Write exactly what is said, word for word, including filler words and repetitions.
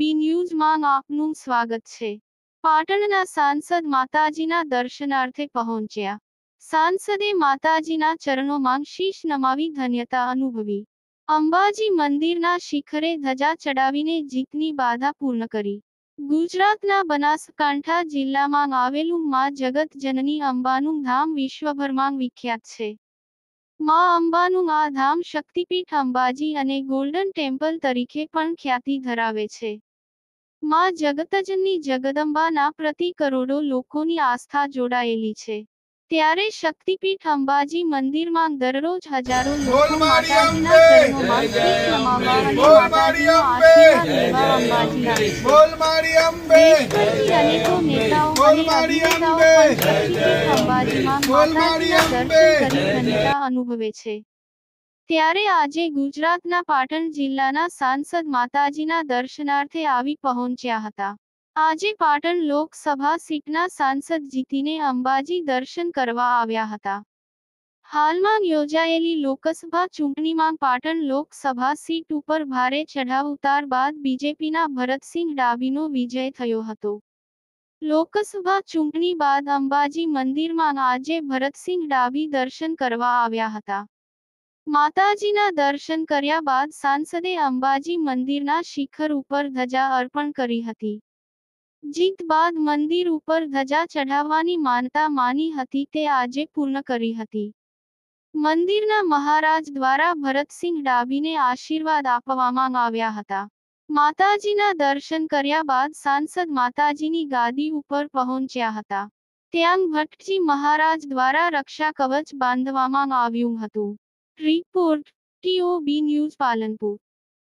બી ન્યૂઝમાં આપનું સ્વાગત છે। પાટણના સાંસદ માતાજીના દર્શનાર્થે પહોંચ્યા। સાંસદે માતાજીના ચરણોમાં શીશ નમાવી ધન્યતા અનુભવી। અંબાજી મંદિરના શિખરે ધજા ચડાવીને જીતની બાધા પૂર્ણ કરી। ગુજરાતના બનાસકાંઠા જિલ્લામાં આવેલું માં જગત જનની અંબાનું ધામ વિશ્વભરમાં વિખ્યાત છે। માં અંબાનું આ ધામ શક્તિપીઠ અંબાજી અને ગોલ્ડન ટેમ્પલ તરીકે પણ ખ્યાતિ ધરાવે છે। માં જગતજનની જગદંબાના પ્રતિ કરોડો લોકોની આસ્થા જોડાયેલી છે। ત્યારે શક્તિપીઠ અંબાજી મંદિરમાં દરરોજ હજારો લોકો માતાજીના ચરણોમાં શીશ નમાવવા અને માતાજીનો આશીર્વાદ લેવા અંબાજી આવે છે। દેશભરથી અનેકો નેતાઓ અને અભિનેતાઓ પણ શક્તિપીઠ અંબાજીમાં માતાજીના દર્શન કરી ધન્યતા અનુભવે છે। ત્યારે આજે ગુજરાતના પાટણ જિલ્લાના સાંસદ માતાજીના દર્શનાર્થે આવી પહોંચ્યા હતા। આજે પાટણ લોકસભા સીટના સાંસદ જીતીને અંબાજી દર્શન કરવા આવ્યા હતા। હાલમાં યોજાયેલી લોકસભા ચૂંટણીમાં પાટણ લોકસભા સીટ ઉપર ભારે ચઢાવ ઉતાર બાદ બીજેપીના ભરતસિંહ ડાભીનો વિજય થયો હતો। લોકસભા ચૂંટણી બાદ અંબાજી મંદિરમાં આજે ભરતસિંહ ડાભી દર્શન કરવા આવ્યા હતા। માતાજીના દર્શન કર્યા બાદ સાંસદે અંબાજી મંદિરના શિખર ઉપર ધજા અર્પણ કરી હતી। જીત બાદ મંદિર ઉપર ધજા ચઢાવવાની માનતા માની હતી તે આજે પૂર્ણ કરી હતી। મંદિરના મહારાજ દ્વારા ભરતસિંહ ડાભીને આશીર્વાદ આપવામાં આવ્યા હતા। માતાજીના દર્શન કર્યા બાદ સાંસદ માતાજીની ગાદી ઉપર પહોંચ્યા હતા। ત્યાં ભટ્ટજી મહારાજ દ્વારા રક્ષા કવચ બાંધવામાં આવ્યું હતું। Report TOB news Palanpur.